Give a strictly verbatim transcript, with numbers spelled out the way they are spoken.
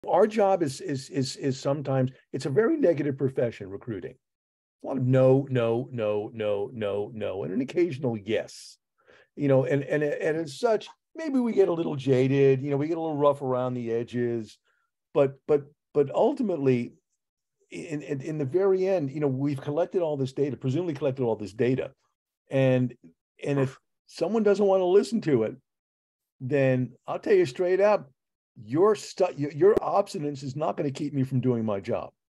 Our job is is is is sometimes it's a very negative profession, recruiting. A lot of no, no, no, no, no, no, and an occasional yes. You know, and and and as such, maybe we get a little jaded. You know, we get a little rough around the edges, but but but ultimately, in, in in the very end, you know, we've collected all this data, presumably collected all this data, and and if someone doesn't want to listen to it, then I'll tell you straight up, your stu- your, your obstinance is not going to keep me from doing my job.